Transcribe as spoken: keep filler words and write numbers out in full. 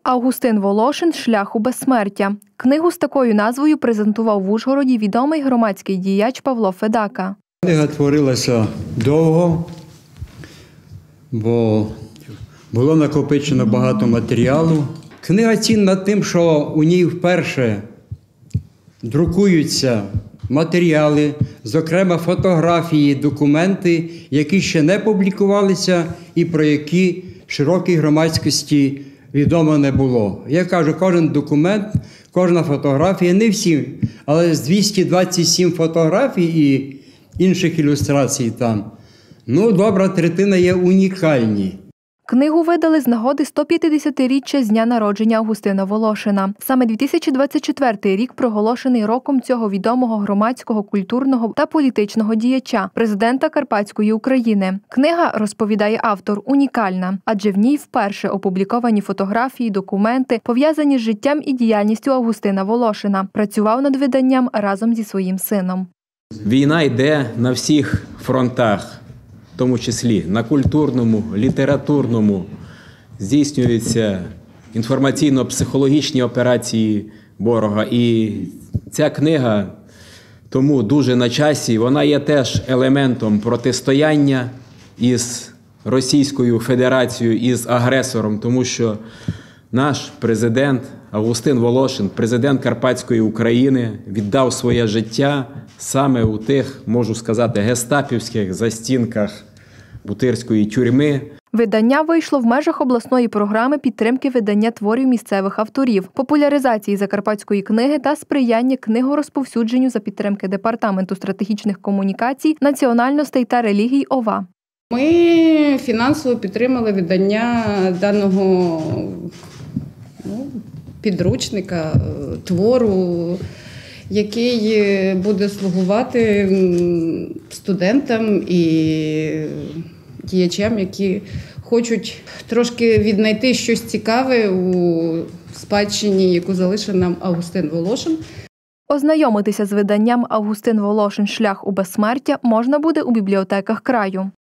Августин Волошин «Шлях у безсмертя». Книгу з такою назвою презентував в Ужгороді відомий громадський діяч Павло Федака. Книга творилася довго, бо було накопичено багато матеріалу. Книга цінна тим, що у ній вперше друкуються матеріали, зокрема фотографії, документи, які ще не публікувалися і про які широкій громадськості відомо не було. Я кажу, кожен документ, кожна фотографія, не всі, але з двісті двадцять сім фотографій і інших ілюстрацій там, ну, добра третина є унікальні. Книгу видали з нагоди сто п'ятдесятиріччя з дня народження Августина Волошина. Саме дві тисячі двадцять четвертий рік проголошений роком цього відомого громадського, культурного та політичного діяча, президента Карпатської України. Книга, розповідає автор, унікальна, адже в ній вперше опубліковані фотографії, документи, пов'язані з життям і діяльністю Августина Волошина. Працював над виданням разом зі своїм сином. Війна йде на всіх фронтах. В тому числі на культурному, літературному, здійснюються інформаційно-психологічні операції ворога. І ця книга тому дуже на часі, вона є теж елементом протистояння із Російською Федерацією, із агресором, тому що наш президент Августин Волошин, президент Карпатської України, віддав своє життя саме у тих, можу сказати, гестапівських застінках Бутирської тюрми. Видання вийшло в межах обласної програми підтримки видання творів місцевих авторів, популяризації закарпатської книги та сприяння книгорозповсюдженню за підтримки Департаменту стратегічних комунікацій, національностей та релігій ОВА. Ми фінансово підтримали видання даного ну, підручника, твору, який буде слугувати студентам і діячам, які хочуть трошки віднайти щось цікаве у спадщині, яку залишив нам Августин Волошин. Ознайомитися з виданням «Августин Волошин. Шлях у безсмертя» можна буде у бібліотеках краю.